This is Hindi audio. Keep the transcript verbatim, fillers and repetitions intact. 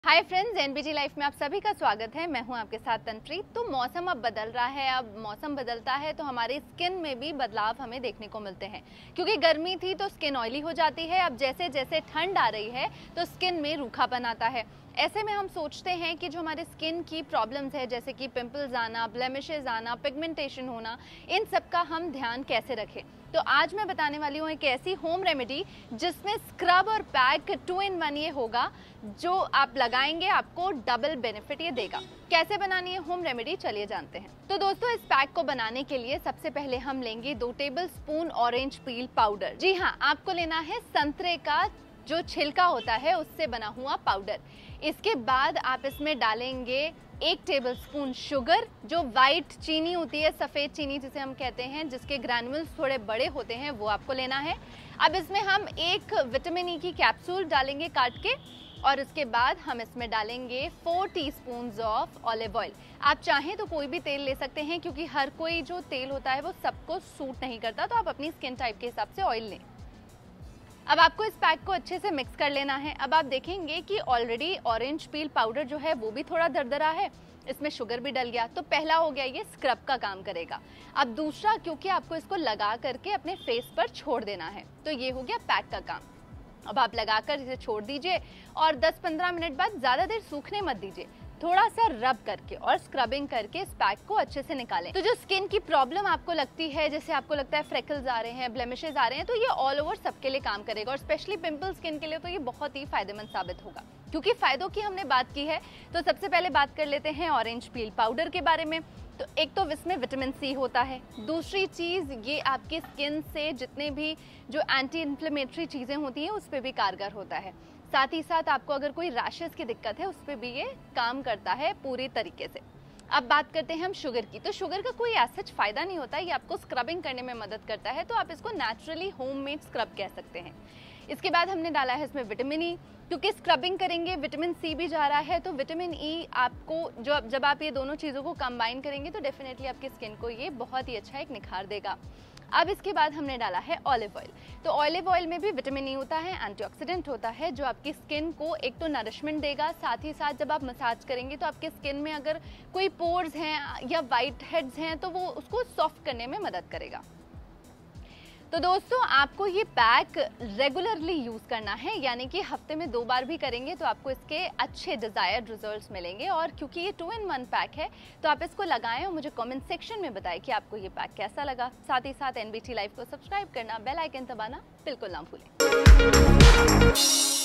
हाय फ्रेंड्स, एनबीटी लाइफ में आप सभी का स्वागत है। मैं हूं आपके साथ तनप्रीत। तो मौसम अब बदल रहा है, अब मौसम बदलता है तो हमारे स्किन में भी बदलाव हमें देखने को मिलते हैं। क्योंकि गर्मी थी तो स्किन ऑयली हो जाती है, अब जैसे जैसे ठंड आ रही है तो स्किन में रूखापन आता है। ऐसे में हम सोचते हैं कि जो हमारे स्किन की प्रॉब्लम्स है, जैसे कि पिंपल्स आना, ब्लेमिशेस आना, पिगमेंटेशन होना, इन सब का हम ध्यान कैसे रखें। तो आज मैं बताने वाली हूँ एक ऐसी होम रेमेडी जिसमें स्क्रब और पैक टू इन वन ये होगा, जो आप लगाएंगे आपको डबल बेनिफिट ये देगा। कैसे बनानी है होम रेमेडी, चलिए जानते हैं। तो दोस्तों, इस पैक को बनाने के लिए सबसे पहले हम लेंगे दो tablespoon orange peel powder. जी हाँ, आपको लेना है संतरे का जो छिलका होता है उससे बना हुआ पाउडर। इसके बाद आप इसमें डालेंगे एक टेबलस्पून शुगर, जो वाइट चीनी होती है, सफ़ेद चीनी जिसे हम कहते हैं, जिसके ग्रैन्युल्स थोड़े बड़े होते हैं, वो आपको लेना है। अब इसमें हम एक विटामिन ई की कैप्सूल डालेंगे काट के, और उसके बाद हम इसमें डालेंगे four teaspoons of olive oil. आप चाहें तो कोई भी तेल ले सकते हैं, क्योंकि हर कोई जो तेल होता है वो सबको सूट नहीं करता, तो आप अपनी स्किन टाइप के हिसाब से ऑयल लें। अब आपको इस पैक को अच्छे से मिक्स कर लेना है। अब आप देखेंगे कि ऑलरेडी ऑरेंज पील पाउडर जो है वो भी थोड़ा दरदरा है, इसमें शुगर भी डल गया। तो पहला हो गया, ये स्क्रब का काम करेगा। अब दूसरा, क्योंकि आपको इसको लगा करके अपने फेस पर छोड़ देना है, तो ये हो गया पैक का काम। अब आप लगाकर इसे छोड़ दीजिए और दस पंद्रह मिनट बाद, ज़्यादा देर सूखने मत दीजिए, थोड़ा सा रब करके और स्क्रबिंग करके इस पैक को अच्छे से निकालें। तो जो स्किन की प्रॉब्लम आपको लगती है, जैसे आपको लगता है फ्रेकल्स आ रहे हैं, ब्लेमिशेस आ रहे हैं, तो ये ऑल ओवर सबके लिए काम करेगा, और स्पेशली पिंपल स्किन के लिए तो ये बहुत ही फायदेमंद साबित होगा। क्योंकि फायदों की हमने बात की है, तो सबसे पहले बात कर लेते हैं ऑरेंज पील पाउडर के बारे में। तो एक तो इसमें विटामिन सी होता है, दूसरी चीज़ ये आपकी स्किन से जितने भी जो एंटी इन्फ्लेमेटरी चीज़ें होती हैं उस पर भी कारगर होता है। साथ ही साथ आपको अगर कोई रैशेस की दिक्कत है उस पर भी ये काम करता है पूरी तरीके से। अब बात करते हैं हम शुगर की। तो शुगर का कोई ऐसा फायदा नहीं होता, ये आपको स्क्रबिंग करने में मदद करता है, तो आप इसको नेचुरली होममेड स्क्रब कह सकते हैं। इसके बाद हमने डाला है इसमें विटामिन ई, क्योंकि स्क्रबिंग करेंगे विटामिन सी भी जा रहा है, तो विटामिन ई आपको जो जब आप ये दोनों चीज़ों को कंबाइन करेंगे तो डेफिनेटली आपकी स्किन को ये बहुत ही अच्छा एक निखार देगा। अब इसके बाद हमने डाला है ऑलिव ऑयल। तो ऑलिव ऑयल में भी विटामिन ई होता है, एंटीऑक्सीडेंट होता है, जो आपकी स्किन को एक तो नरिशमेंट देगा, साथ ही साथ जब आप मसाज करेंगे तो आपके स्किन में अगर कोई पोर्स हैं या वाइट हेड्स हैं तो वो उसको सॉफ्ट करने में मदद करेगा। तो दोस्तों, आपको ये पैक रेगुलरली यूज़ करना है, यानी कि हफ्ते में दो बार भी करेंगे तो आपको इसके अच्छे डिज़ायर्ड रिजल्ट्स मिलेंगे। और क्योंकि ये टू इन वन पैक है तो आप इसको लगाएं और मुझे कमेंट सेक्शन में बताएं कि आपको ये पैक कैसा लगा। साथ ही साथ एनबीटी लाइफ को सब्सक्राइब करना, बेल आइकन दबाना बिल्कुल ना भूलें।